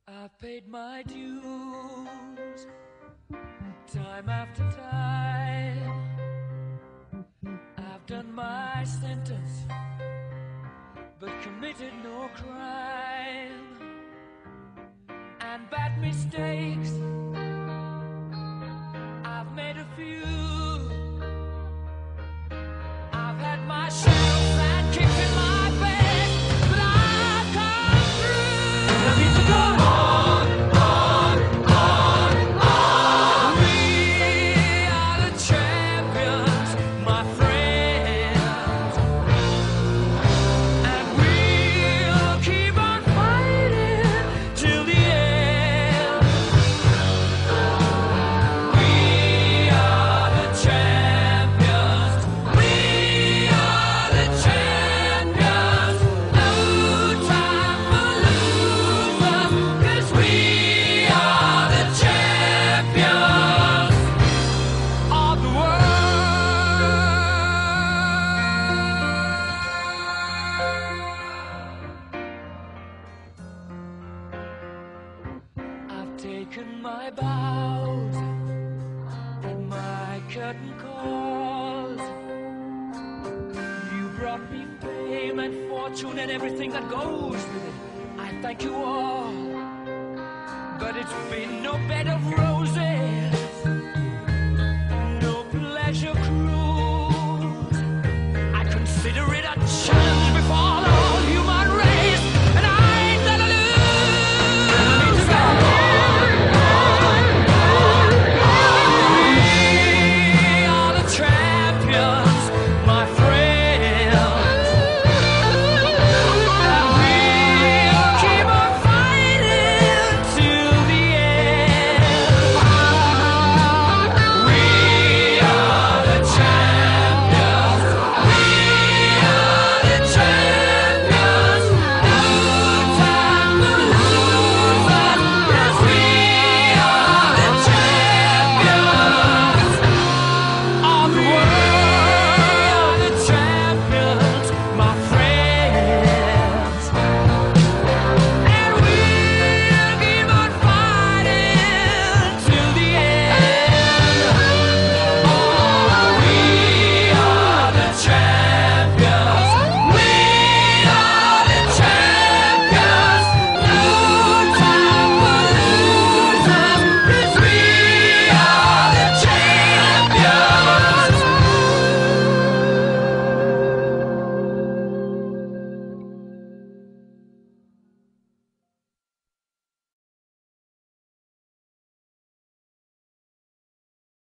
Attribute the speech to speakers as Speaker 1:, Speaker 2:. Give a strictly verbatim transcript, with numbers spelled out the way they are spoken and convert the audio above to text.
Speaker 1: I've paid my dues, time after time. I've done my sentence, but committed no crime. And bad mistakes, I've made a few. I've had my share of bad kicks in my face, but I've come through. I need to go on, on, on, on. We are the champions, my friends, and we'll keep on fighting till the end. We are the champions. We are the champions. No time for losers, 'cause we are the champions of the world. I've taken my bows and my curtain calls. You brought me fame and fortune and everything that goes with it. I thank you all, but it's been no bed of roses, no pleasure cruise. I consider it a challenge.